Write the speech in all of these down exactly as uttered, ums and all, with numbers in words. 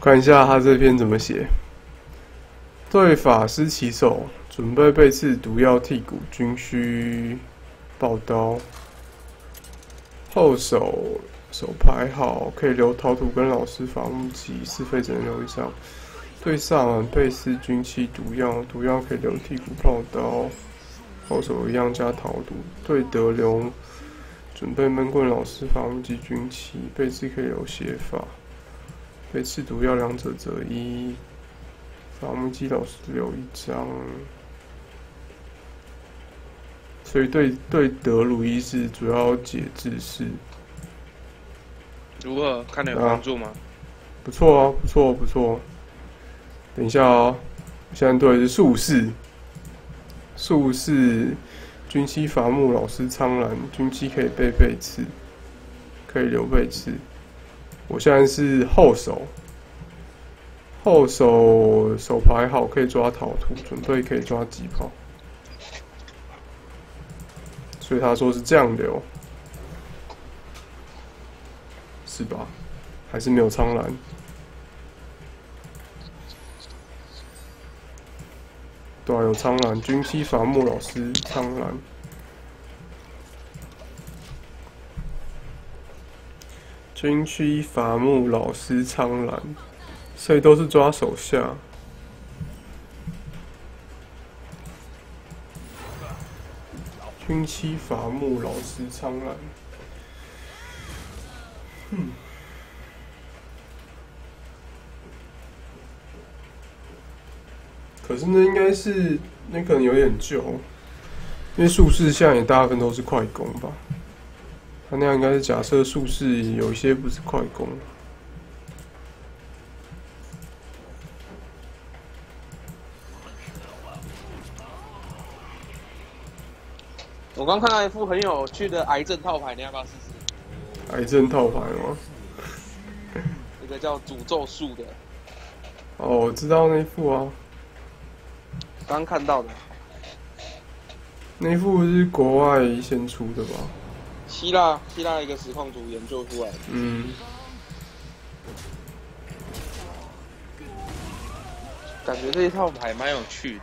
看一下他这篇怎么写。对法师起手，准备背刺毒药剔骨，均需爆刀。后手手排好，可以留陶土跟老师伐木机，是非只能留一张。对萨满背刺军器毒药，毒药可以留剔骨炮刀。后手一样加陶土。对德留准备闷棍老师伐木机军器，背刺可以留写法。背刺毒药两者择一。伐木机老师留一张。所以对对德鲁伊是主要解制式。 如何？看得有帮助吗？啊、 不错啊，不错不错。等一下哦，现在对的是术士，术士军器伐木老师苍蓝，军器可以背背刺，可以留背刺。我现在是后手，后手手牌好，可以抓陶土，准备可以抓击炮。所以他说是这样留，是吧？还是没有苍蓝？对啊，有苍蓝，军器伐木老师苍蓝，军器伐木老师苍蓝，所以都是抓手下。军器伐木老师苍蓝，嗯。可是那应该是那可能有点旧，因为术士现在也大部分都是快攻吧。他那样应该是假设术士有一些不是快攻。 我刚看到一副很有趣的癌症套牌，你要不要试试？ 癌症套牌吗？ 一个叫诅咒术的。 哦，我知道那副啊。 刚看到的， 那副是国外先出的吧？ 希腊希腊一个实况组研究出来的。 嗯。 感觉这一套牌蛮有趣的，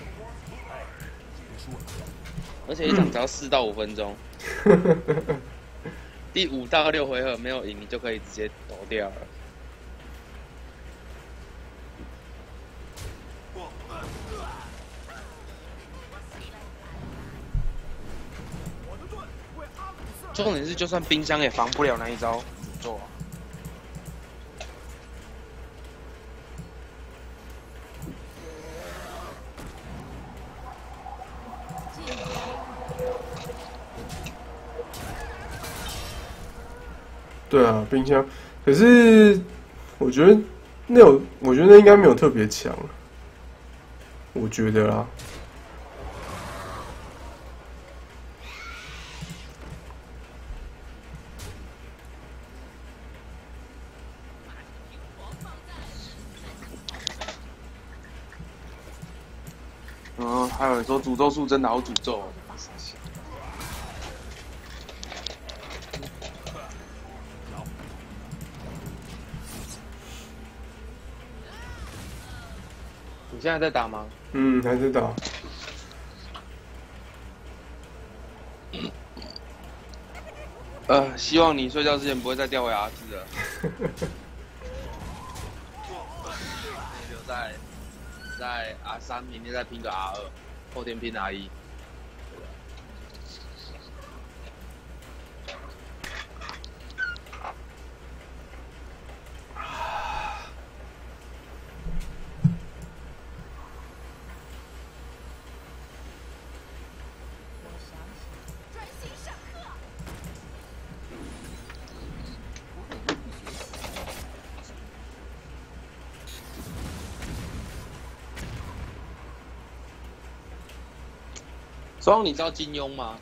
而且一场只要四到五分钟，第五到六回合没有赢，你就可以直接走掉了。重点是，就算冰箱也防不了那一招诅咒啊！ 对啊，冰箱。可是我觉得那有，我觉得那应该没有特别强。我觉得啦。 嗯，还有人说诅咒术真的好诅咒哦。你现在在打吗？ 嗯，还在打。 呃，希望你睡觉之前不会再掉回 R 四了。留在在 R 三，明天再拼个 R 二，后天拼 R 一。双，你知道金庸吗？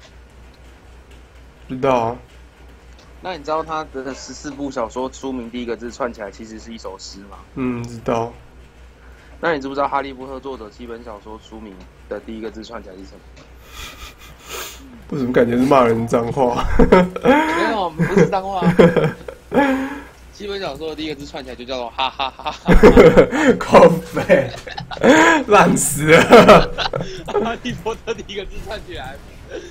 知道啊。 那你知道他的十四部小说书名第一个字串起来其实是一首诗吗？ 嗯，知道。 那你知不知道《哈利波特》作者七本小说书名的第一个字串起来是什么？ 为什么感觉是骂人脏话？ 没有，不是脏话。 基本小说的第一个字串起来就叫做哈哈哈哈， 靠背，烂死了。 哈利波特第一个字串起来。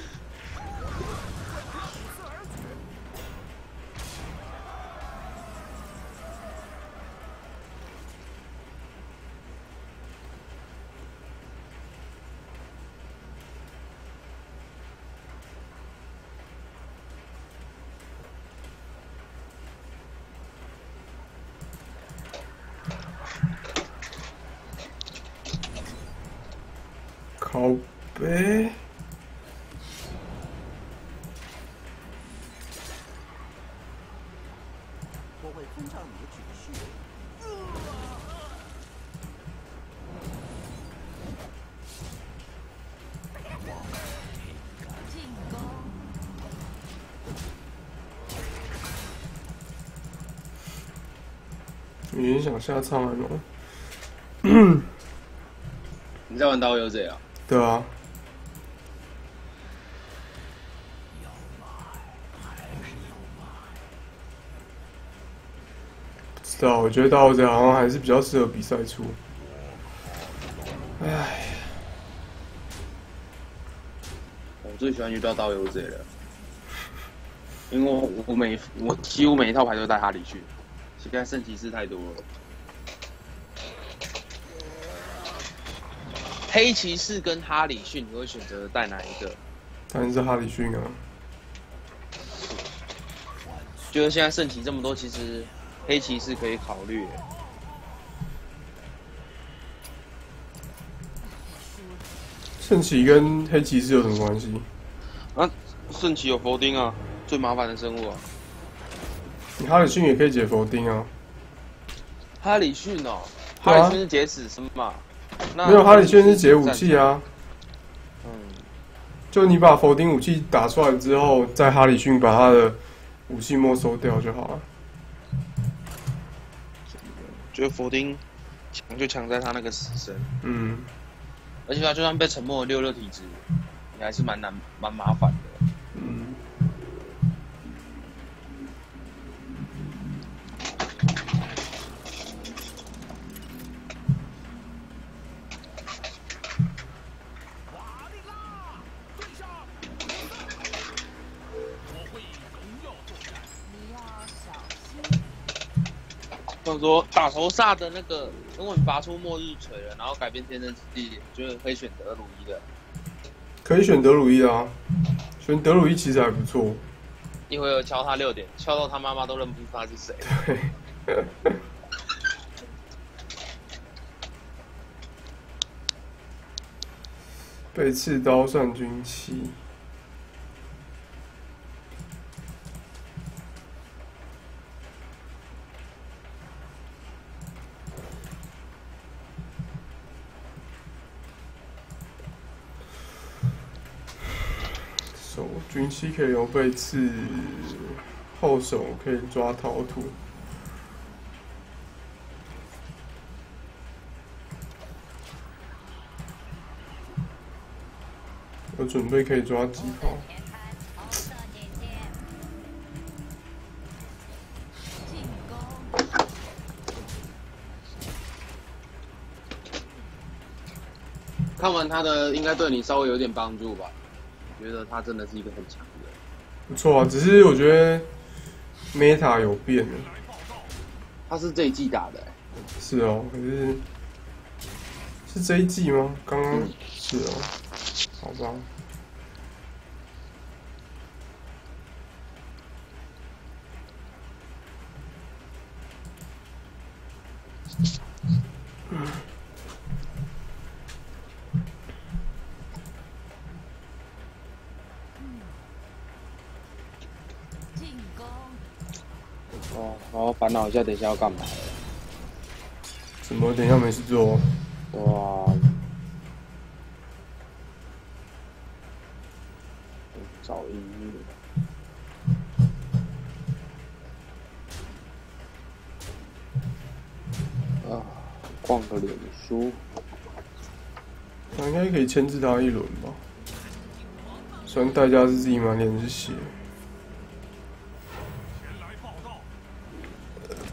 靠背， 我会遵照你的指示。 进攻！ 有点想下苍兰哦。 你在玩刀游贼啊？ 对啊。不知道，我觉得大游贼好像还是比较适合比赛出。唉， 我最喜欢遇到刀游贼了，因为我我每我几乎每一套牌都带哈里去，现在圣骑士太多了。黑骑士跟哈里逊，你会选择带哪一个？ 当然是哈里逊啊。 觉得现在圣骑这么多，其实黑骑士可以考虑。 圣骑跟黑骑士有什么关系？ 啊，圣骑有佛丁啊，最麻烦的生物啊。 你哈里逊也可以解否定啊。 哈里逊哦， 对啊哈里逊是解死生嘛？ 没有，哈里逊是解武器啊。 嗯， 就你把否定武器打出来之后，在哈里逊把他的武器没收掉就好了。 觉得佛丁强就强在他那个死神， 嗯， 而且他就算被沉默六六体质，也还是蛮难蛮麻烦的。 嗯。 或者说打头煞的那个，如果你拔出末日锤了，然后改变天真之地，我觉得可以选德鲁伊的。 可以选德鲁伊啊，选德鲁伊其实还不错。 一会儿敲他六点，敲到他妈妈都认不出他是谁。 对。被刺刀算军器。手军器可以用被刺，后手可以抓陶土。我准备可以抓机炮。 看完他的，应该对你稍微有点帮助吧？觉得他真的是一个很强的人。 不错啊，只是我觉得 meta 有变了。 他是这一季打的、欸。 是哦，可是是这一季吗？刚刚、嗯、是哦，好吧。嗯。 哦，然后烦恼一下，等一下要干嘛了？ 什么？等一下没事做。 哇！找音乐。啊，逛个脸书。 那应该可以牵制他一轮吧？虽然代价是自己满脸是血。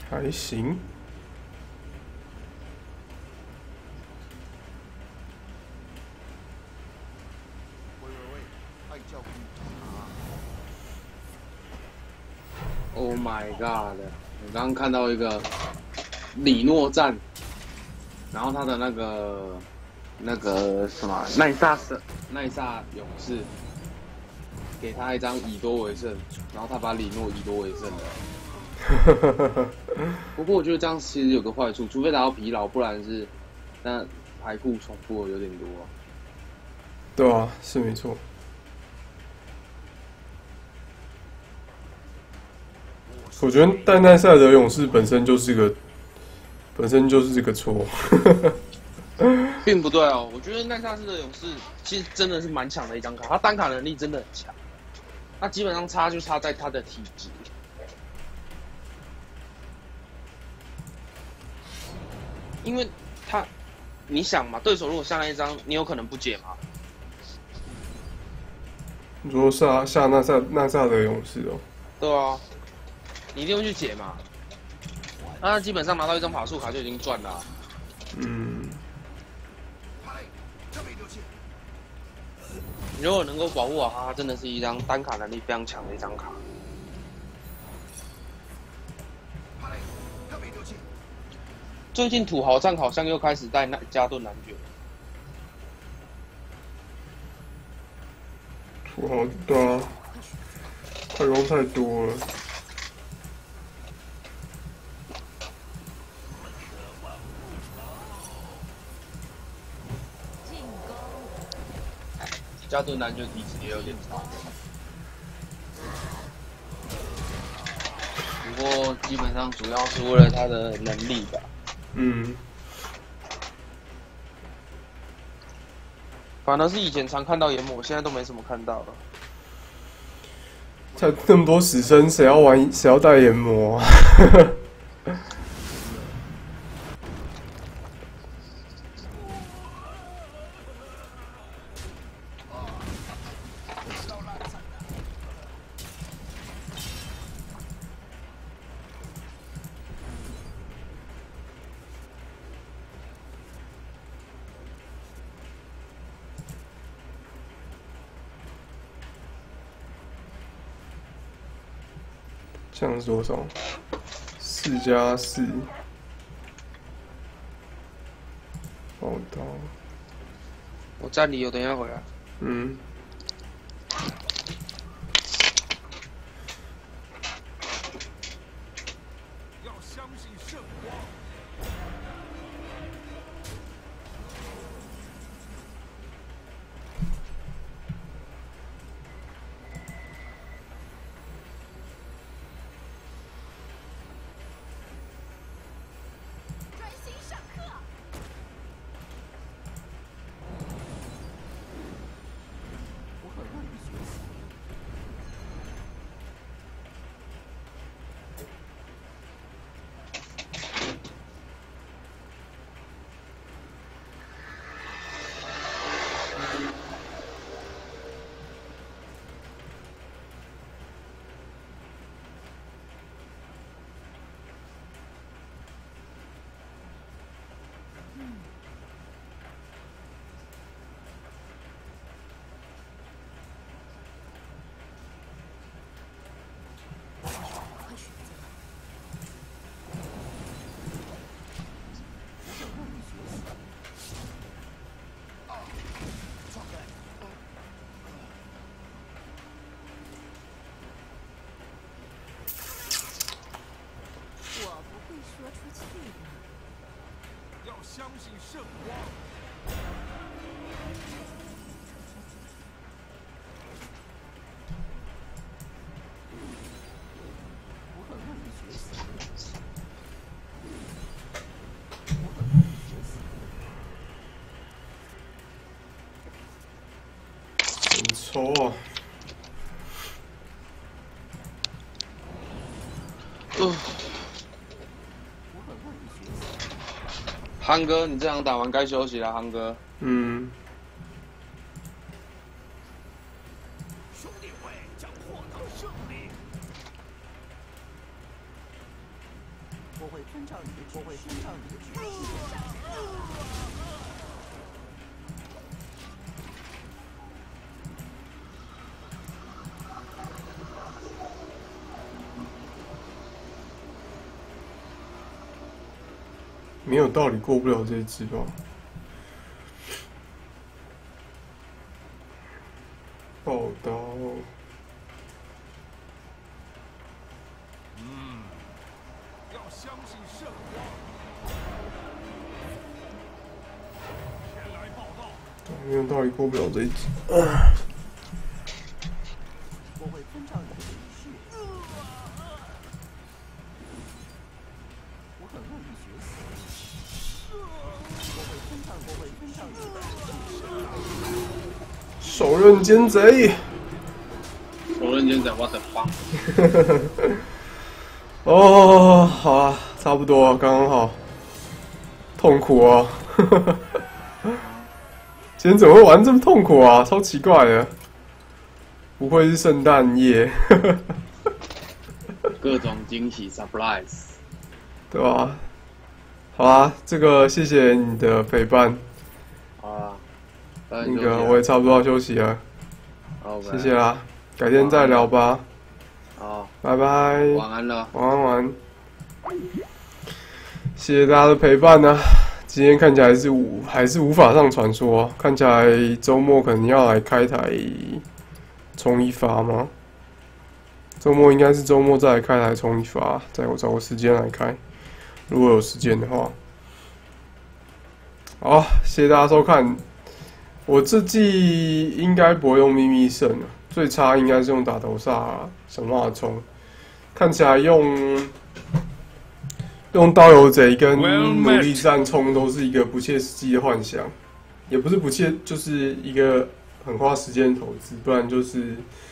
还行。 喂喂喂，爱叫不啊！ Oh my god！我刚刚看到一个里诺站，然后他的那个那个什么奈萨斯奈萨勇士给他一张以多为胜，然后他把里诺以多为胜了。不过我觉得这样其实有个坏处，除非打到疲劳，不然是那牌库重复的有点多、啊。 对啊，是没错。我觉得戴奈赛德勇士本身就是个，本身就是这个错。 并不对哦，我觉得奈萨斯的勇士其实真的是蛮强的一张卡，他单卡能力真的很强。他基本上差就差在他的体质，因为他，你想嘛，对手如果下那一张，你有可能不解吗？ 你说下下纳萨纳萨德勇士哦？ 对啊，你一定会去解嘛。那他基本上拿到一张法术卡就已经赚了、啊。 嗯。 你如果能够保护好他，真的是一张单卡能力非常强的一张卡。最近土豪战好像又开始带加顿男爵。 土豪对啊，快攻太多了。 加顿男爵体质也有点差，不过基本上主要是为了他的能力吧。 嗯。 反而是以前常看到研磨，现在都没什么看到了。 才那么多死生，谁要玩？谁要带研磨啊？这样是多少？四加四。宝刀。 我站里有，等一下回来。 嗯。 要相信圣光。相信圣光。我很乐意学习。我很乐意学习。 很抽啊！ 嗯。憨哥，你这场打完该休息了，憨哥。 嗯。 兄弟会将获得胜利。我遵照你的，我会遵照你的指示。 没有道理过不了这一只吧？报刀。 嗯，要相信圣光。前来报道。 没有道理过不了这一只。 我会遵照你的指示。我很乐意学习。我会遵照，我会遵照你的指示。 手刃奸贼。 手刃奸贼，我的妈！ 哦，好啊，差不多，刚刚好。痛苦哦。今天怎么会玩这么痛苦啊？超奇怪的。不愧是圣诞夜。 各种惊喜 surprise， 对吧？好啊，这个谢谢你的陪伴。 好啊，那那个我也差不多要休息了，谢谢啦，改天再聊吧。 好， 拜拜。 晚安了， 晚安晚安。谢谢大家的陪伴呢、啊。今天看起来是无还是无法上传说、啊，看起来周末可能要来开台冲一发吗？周末应该是周末再来开台冲一发，再我找个时间来开，如果有时间的话。好，谢谢大家收看。我这季应该不会用秘密胜了，最差应该是用打头煞想办法冲。看起来用用刀游贼跟努力战冲都是一个不切实际的幻想，也不是不切，就是一个很花时间的投资，不然就是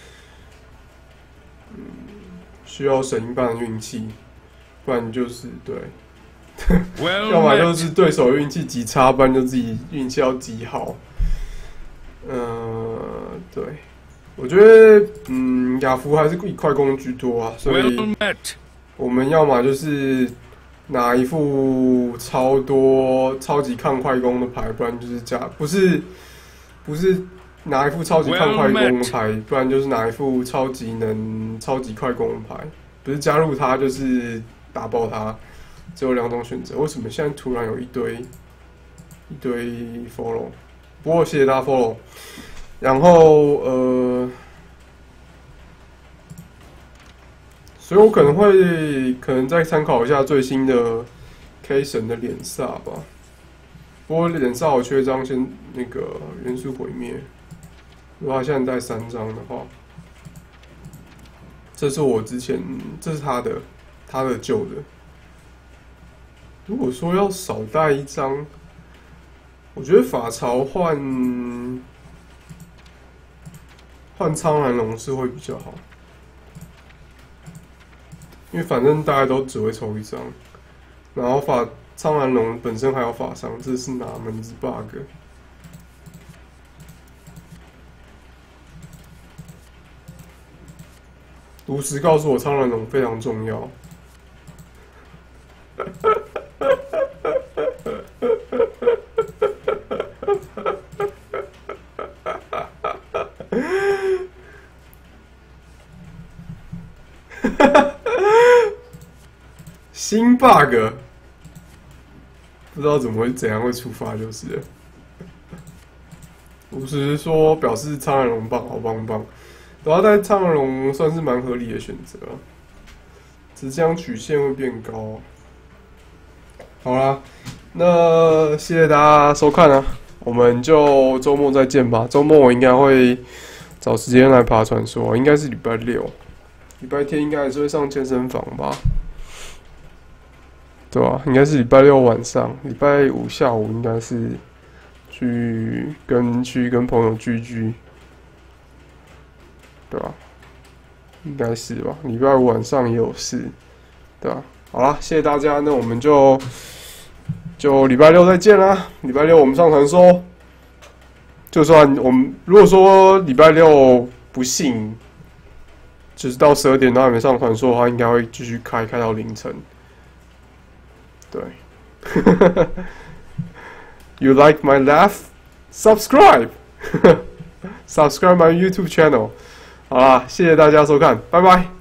嗯需要省一半的运气，不然就是对。要么就是对手运气极差，不然就自己运气要极好。呃，对，我觉得，嗯，亚服还是以快攻居多啊，所以我们要么就是拿一副超多、超级抗快攻的牌，不然就是加，不是不是拿一副超级抗快攻的牌，不然就是拿一副超级能、超级快攻的牌，不是加入它就是打爆它。只有两种选择，为什么现在突然有一堆一堆 follow？ 不过谢谢大家 follow。然后呃，所以我可能会可能再参考一下最新的 K 神的脸煞吧。不过脸煞我缺张先那个元素毁灭，如果他现在带三张的话，这是我之前这是他的他的旧的。如果说要少带一张，我觉得法潮换换苍蓝龙是会比较好，因为反正大家都只会抽一张，然后法苍蓝龙本身还有法伤，这是哪门子 bug？ 炉石告诉我苍蓝龙非常重要。新 bug， 不知道怎么会怎样会触发就是了。五十说表示苍蓝龙棒好棒棒，然后带苍蓝龙算是蛮合理的选择，只是这样曲线会变高。好啦，那谢谢大家收看啊，我们就周末再见吧。周末我应该会找时间来爬传说，应该是礼拜六，礼拜天应该还是会上健身房吧。对吧、啊？应该是礼拜六晚上，礼拜五下午应该是去跟去跟朋友聚聚，对吧、啊？应该是吧。礼拜五晚上也有事，对吧、啊？好啦，谢谢大家，那我们就就礼拜六再见啦。礼拜六我们上传说，就算我们如果说礼拜六不幸就是到十二点都还没上传说的话，应该会继续开开到凌晨。 对。You like my laugh? Subscribe! Subscribe my YouTube channel. 好啦，谢谢大家收看，拜拜。